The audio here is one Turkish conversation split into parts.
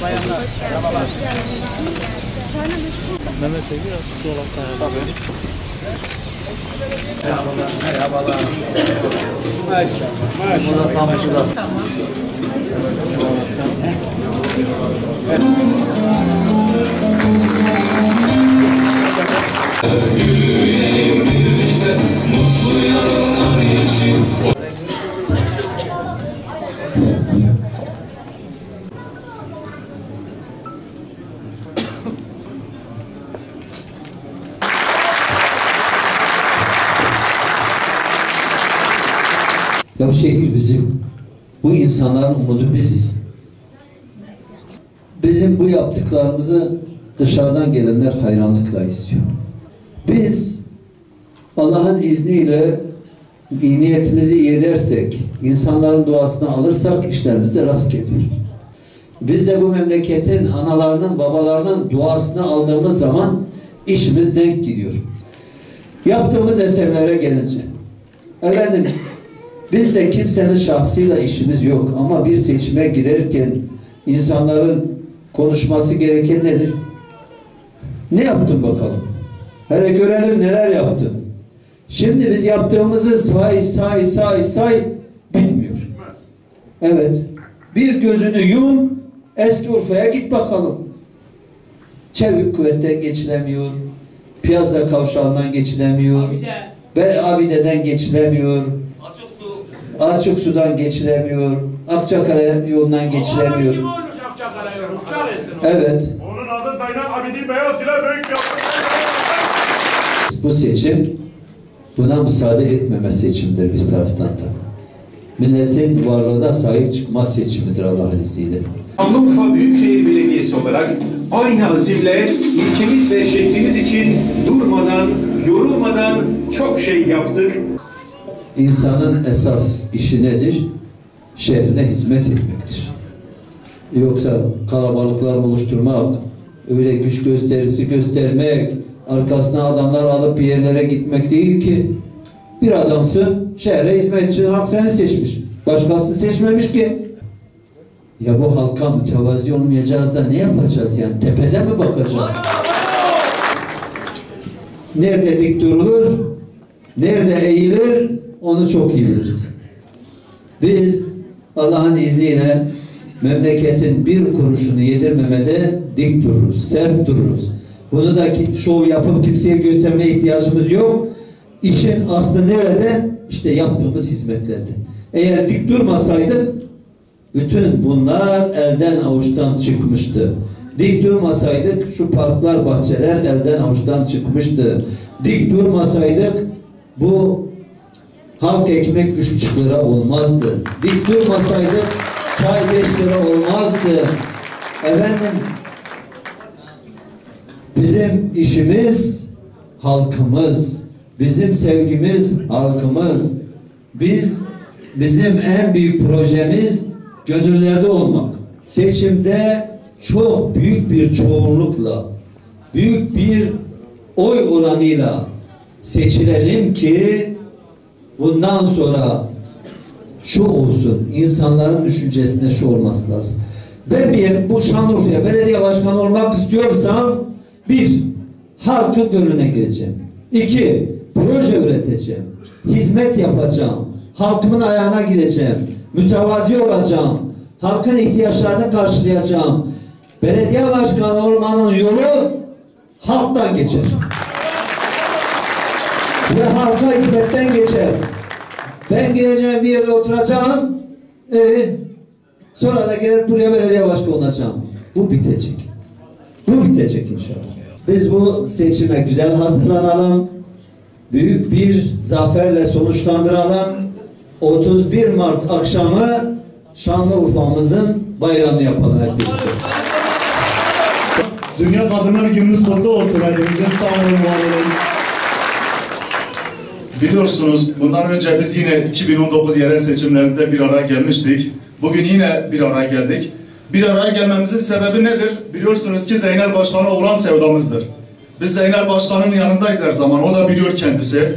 bayanlar. Merhabalar. Mehmet Bey biraz dolapta. Tabii. Merhabalar. Merhabalar. Maşallah. Maşallah. Maşallah. Tamam. Ya bu şehir bizim, bu insanların umudu biziz. Bizim bu yaptıklarımızı dışarıdan gelenler hayranlıkla istiyor. Biz Allah'ın izniyle iyi niyetimizi iyi edersek, insanların duasını alırsak işlerimize rast gelir. Biz de bu memleketin analarının, babalarının duasını aldığımız zaman işimiz denk gidiyor. Yaptığımız eserlere gelince, efendim, biz de kimsenin şahsıyla işimiz yok ama bir seçime girerken insanların konuşması gereken nedir? Ne yaptın bakalım? Hele görelim neler yaptın. Şimdi biz yaptığımızı say bitmiyor. Evet. Bir gözünü yum, eski Urfa'ya git bakalım. Çevik kuvvetten geçilemiyor. Piyaza kavşağından geçilemiyor. Abide'den geçilemiyor. Açık sudan geçilemiyor. Akçakale yolundan geçilemiyor. Evet. Onun adı Zaynal Abidin Beyaz Dile Büyük yaptı. Bu seçim buna müsaade etmeme seçimidir biz taraftan da. Milletin varlığına sahip çıkma seçimidir Allah'ın izniyle. Şanlıurfa Büyükşehir Belediyesi olarak aynı azimle ilçemiz ve şehrimiz için durmadan, yorulmadan çok şey yaptık. İnsanın esas işi nedir? Şehrine hizmet etmektir. Yoksa kalabalıklar oluşturmak, öyle güç gösterisi göstermek, arkasına adamlar alıp bir yerlere gitmek değil ki. Bir adamsın, şehre hizmetçi, halk seni seçmiş. Başkası seçmemiş ki. Ya bu halka mütevazi olmayacağız da ne yapacağız yani? Tepede mi bakacağız? Nerede dik durulur, nerede eğilir, onu çok iyi biliriz. Biz Allah'ın izniyle memleketin bir kuruşunu yedirmemede dik dururuz, sert dururuz. Bunu da şov yapıp kimseye göstermeye ihtiyacımız yok. İşin aslı nerede? İşte yaptığımız hizmetlerde. Eğer dik durmasaydık bütün bunlar elden avuçtan çıkmıştı. Dik durmasaydık şu parklar, bahçeler elden avuçtan çıkmıştı. Dik durmasaydık bu halk ekmek 3,5 lira olmazdı. Dik durmasaydık çay 5 lira olmazdı. Efendim, bizim işimiz halkımız. Bizim sevgimiz halkımız. Bizim en büyük projemiz gönüllerde olmak. Seçimde çok büyük bir çoğunlukla, büyük bir oy oranıyla seçilelim ki bundan sonra şu olsun, insanların düşüncesine şu olması lazım. Ben bu Şanlıurfa'ya belediye başkanı olmak istiyorsam, bir, halkın gönlüne gireceğim. İki, proje üreteceğim. Hizmet yapacağım. Halkımın ayağına gideceğim. Mütevazi olacağım. Halkın ihtiyaçlarını karşılayacağım. Belediye başkanı olmanın yolu halktan geçer. Ve halka hizmetten geçer. Ben geleceğim bir yerde oturacağım. Sonra da gelip buraya belediye başkanı olacağım. Bu bitecek. Bu bitecek inşallah. Biz bu seçime güzel hazırlanalım. Büyük bir zaferle sonuçlandıralım. 31 Mart akşamı Şanlıurfa'mızın bayramını yapalım hep birlikte. Dünya Kadınlar Gününüz kutlu olsun hepinizin. Sağ olun, var olun. Biliyorsunuz bundan önce biz yine 2019 yerel seçimlerinde bir araya gelmiştik. Bugün yine bir araya geldik. Bir araya gelmemizin sebebi nedir? Biliyorsunuz ki Zeynel Başkan'a olan sevdamızdır. Biz Zeynel Başkan'ın yanındayız her zaman. O da biliyor kendisi.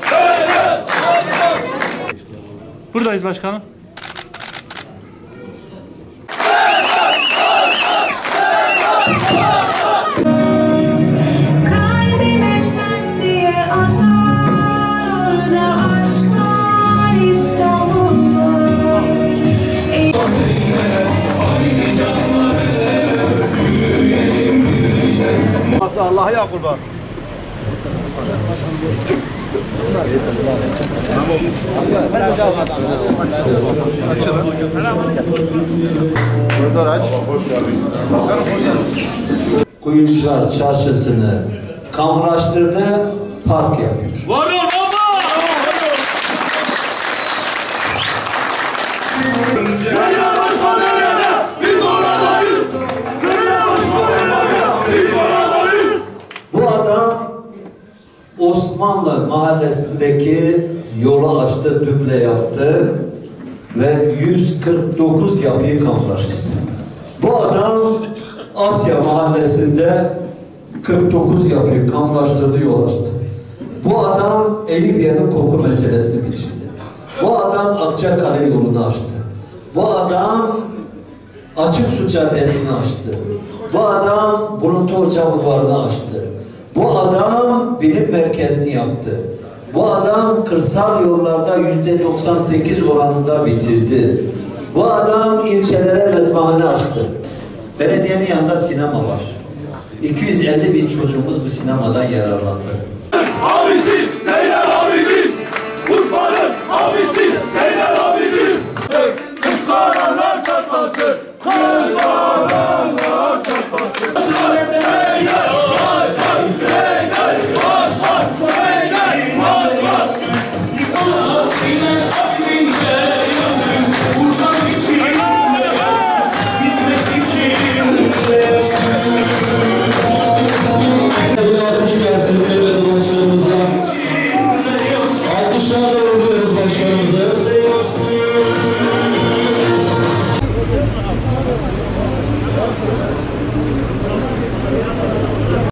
Buradayız başkanım. Yahya kurban. Açalım. Buradan aç. Kuyumcular Çarşısı'nı kamulaştırdı, park yapıyor. Var ol baba! Sayın Başbakan'a biz oradayız! Sayın Başbakan'a biz oradayız! Bu adam Osmanlı mahallesindeki yolu açtı, duble yaptı ve 149 yapıyı kamulaştırdı. Bu adam Asya mahallesinde 49 yapıyı kamulaştırdı, yol açtı. Bu adam Eyüpiye'nin koku meselesini bitirdi. Bu adam Akçakale yolunu açtı. Bu adam Açık Su Caddesi'ni açtı. Bu adam Buluntu Hoca Bulvarı'nı açtı. Bu adam bilim merkezini yaptı. Bu adam kırsal yollarda %98 oranında bitirdi. Bu adam ilçelere mezbahane açtı. Belediyenin yanında sinema var. 250 bin çocuğumuz bu sinemadan yararlandı. Abisi Zeynel abinin! Urfa'nın abisi Zeynel abinin! Kıskaranlar çatlasın! Kıskaranlar çatlasın! Zeynel başkan! Zeynel başkan! Zeynel başkan! Zeynel abinin beyazın Urfa için hizmet için Alkış gelsin belediye başkanımıza. Alkışlarla